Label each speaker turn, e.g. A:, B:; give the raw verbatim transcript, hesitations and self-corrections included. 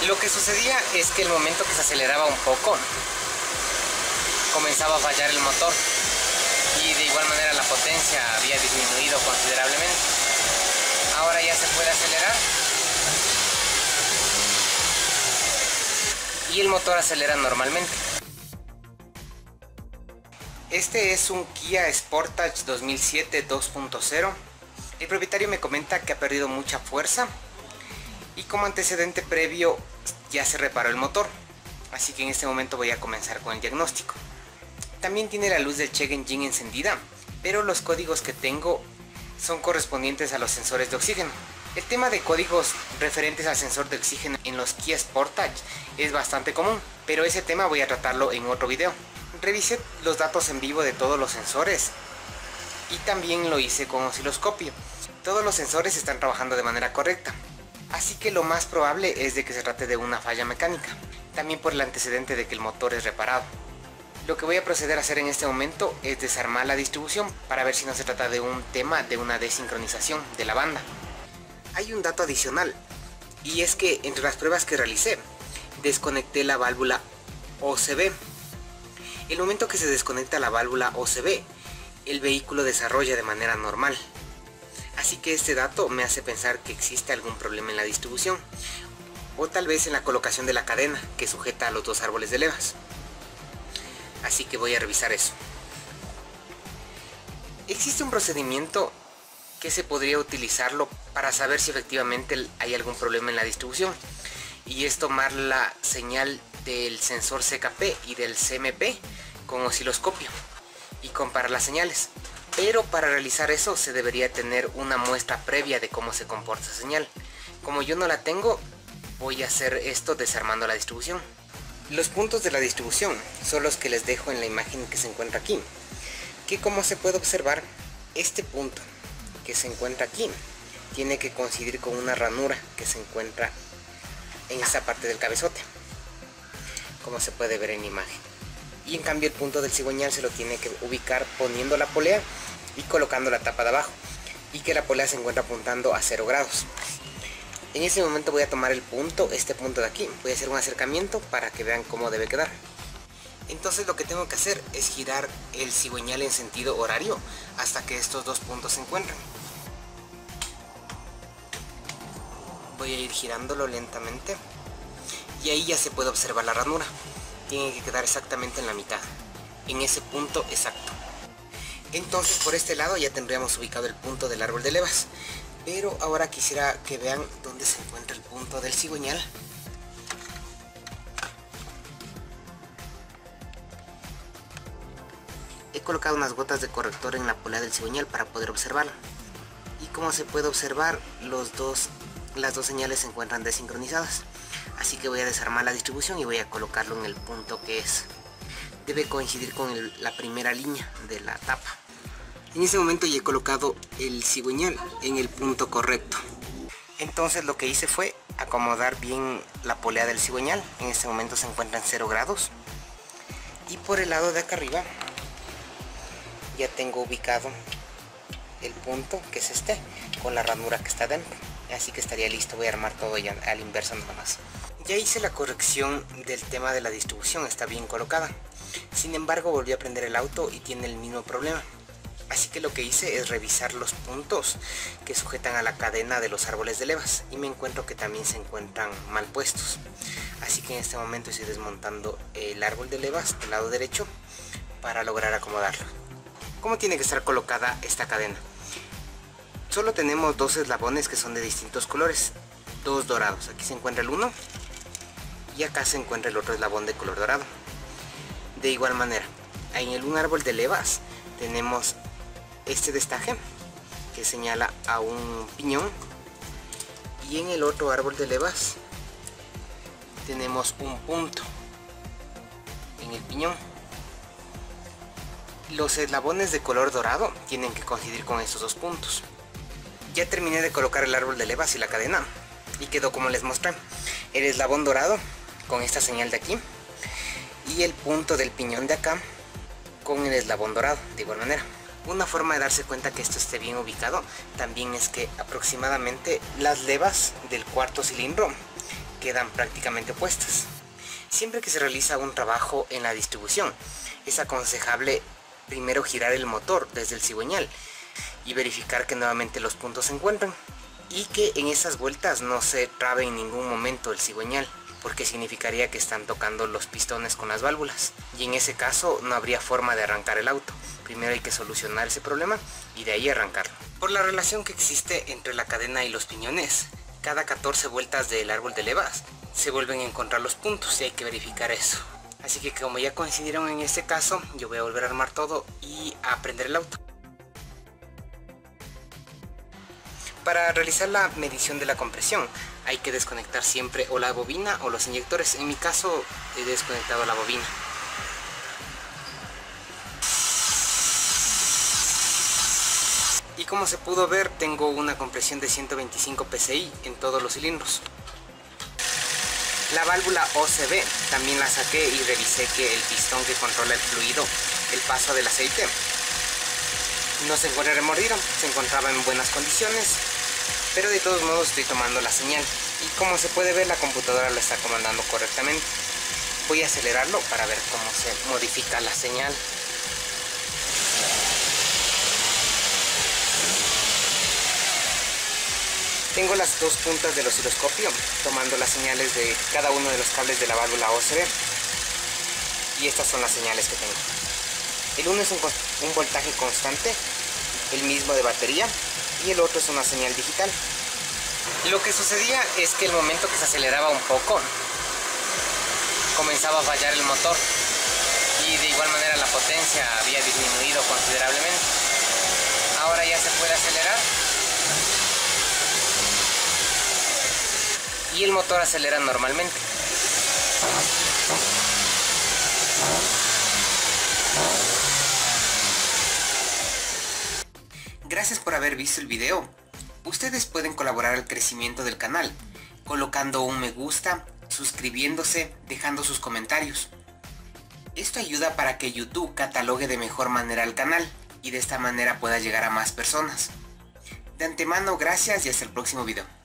A: Lo que sucedía es que el momento que se aceleraba un poco, comenzaba a fallar el motor y de igual manera la potencia había disminuido considerablemente. Ahora ya se puede acelerar y el motor acelera normalmente. Este es un Kia Sportage dos mil siete dos punto cero. El propietario me comenta que ha perdido mucha fuerza y como antecedente previo ya se reparó el motor, así que en este momento voy a comenzar con el diagnóstico. También tiene la luz del check engine encendida, pero los códigos que tengo son correspondientes a los sensores de oxígeno. El tema de códigos referentes al sensor de oxígeno en los Kia Sportage es bastante común, pero ese tema voy a tratarlo en otro video. Revisé los datos en vivo de todos los sensores y también lo hice con osciloscopio. Todos los sensores están trabajando de manera correcta, así que lo más probable es de que se trate de una falla mecánica, también por el antecedente de que el motor es reparado. Lo que voy a proceder a hacer en este momento es desarmar la distribución para ver si no se trata de un tema de una desincronización de la banda. Hay un dato adicional, y es que entre las pruebas que realicé, desconecté la válvula O C V. El momento que se desconecta la válvula O C V, el vehículo desarrolla de manera normal. Así que este dato me hace pensar que existe algún problema en la distribución, o tal vez en la colocación de la cadena que sujeta a los dos árboles de levas. Así que voy a revisar eso. Existe un procedimiento que se podría utilizarlo para saber si efectivamente hay algún problema en la distribución, y es tomar la señal del sensor C K P y del C M P con osciloscopio y comparar las señales. Pero para realizar eso se debería tener una muestra previa de cómo se comporta esa señal. Como yo no la tengo, voy a hacer esto desarmando la distribución. Los puntos de la distribución son los que les dejo en la imagen que se encuentra aquí, que como se puede observar, este punto que se encuentra aquí tiene que coincidir con una ranura que se encuentra en esta parte del cabezote, como se puede ver en la imagen. Y en cambio el punto del cigüeñal se lo tiene que ubicar poniendo la polea y colocando la tapa de abajo, y que la polea se encuentra apuntando a cero grados. En este momento voy a tomar el punto, este punto de aquí, voy a hacer un acercamiento para que vean cómo debe quedar. Entonces lo que tengo que hacer es girar el cigüeñal en sentido horario hasta que estos dos puntos se encuentren. Voy a ir girándolo lentamente y ahí ya se puede observar la ranura. Tiene que quedar exactamente en la mitad, en ese punto exacto. Entonces por este lado ya tendríamos ubicado el punto del árbol de levas, pero ahora quisiera que vean dónde se encuentra el punto del cigüeñal. He colocado unas gotas de corrector en la polea del cigüeñal para poder observarlo, y como se puede observar, los dos, las dos señales se encuentran desincronizadas. Así que voy a desarmar la distribución y voy a colocarlo en el punto que es. Debe coincidir con el, la primera línea de la tapa. En ese momento ya he colocado el cigüeñal en el punto correcto. Entonces lo que hice fue acomodar bien la polea del cigüeñal. En este momento se encuentra en cero grados. Y por el lado de acá arriba ya tengo ubicado el punto que es este, con la ranura que está dentro. Así que estaría listo. Voy a armar todo ya al inverso nada más. Ya hice la corrección del tema de la distribución, está bien colocada. Sin embargo, volví a prender el auto y tiene el mismo problema. Así que lo que hice es revisar los puntos que sujetan a la cadena de los árboles de levas, y me encuentro que también se encuentran mal puestos. Así que en este momento estoy desmontando el árbol de levas del lado derecho para lograr acomodarlo. ¿Cómo tiene que estar colocada esta cadena? Solo tenemos dos eslabones que son de distintos colores, dos dorados. Aquí se encuentra el uno y acá se encuentra el otro eslabón de color dorado. De igual manera, en el un árbol de levas tenemos este destaje que señala a un piñón, y en el otro árbol de levas tenemos un punto en el piñón. Los eslabones de color dorado tienen que coincidir con estos dos puntos. Ya terminé de colocar el árbol de levas y la cadena y quedó como les mostré: el eslabón dorado con esta señal de aquí y el punto del piñón de acá con el eslabón dorado de igual manera. Una forma de darse cuenta que esto esté bien ubicado también es que aproximadamente las levas del cuarto cilindro quedan prácticamente opuestas. Siempre que se realiza un trabajo en la distribución, es aconsejable primero girar el motor desde el cigüeñal y verificar que nuevamente los puntos se encuentran y que en esas vueltas no se trabe en ningún momento el cigüeñal, porque significaría que están tocando los pistones con las válvulas y en ese caso no habría forma de arrancar el auto. Primero hay que solucionar ese problema y de ahí arrancarlo. Por la relación que existe entre la cadena y los piñones, cada catorce vueltas del árbol de levas se vuelven a encontrar los puntos y hay que verificar eso. Así que como ya coincidieron en este caso, yo voy a volver a armar todo y a prender el auto. Para realizar la medición de la compresión hay que desconectar siempre o la bobina o los inyectores. En mi caso he desconectado la bobina. Y como se pudo ver, tengo una compresión de ciento veinticinco P S I en todos los cilindros. La válvula O C B también la saqué y revisé que el pistón que controla el fluido, el paso del aceite, no se encuentra remordido, se encontraba en buenas condiciones, pero de todos modos estoy tomando la señal. Y como se puede ver, la computadora lo está comandando correctamente. Voy a acelerarlo para ver cómo se modifica la señal. Tengo las dos puntas del osciloscopio tomando las señales de cada uno de los cables de la válvula O C B. Y estas son las señales que tengo. El uno es un, un voltaje constante, el mismo de batería, y el otro es una señal digital. Lo que sucedía es que el momento que se aceleraba un poco, comenzaba a fallar el motor. Y de igual manera la potencia había disminuido considerablemente. Ahora ya se puede acelerar. Y el motor acelera normalmente. Gracias por haber visto el video. Ustedes pueden colaborar al crecimiento del canal, colocando un me gusta, suscribiéndose, dejando sus comentarios. Esto ayuda para que YouTube catalogue de mejor manera el canal y de esta manera pueda llegar a más personas. De antemano, gracias y hasta el próximo video.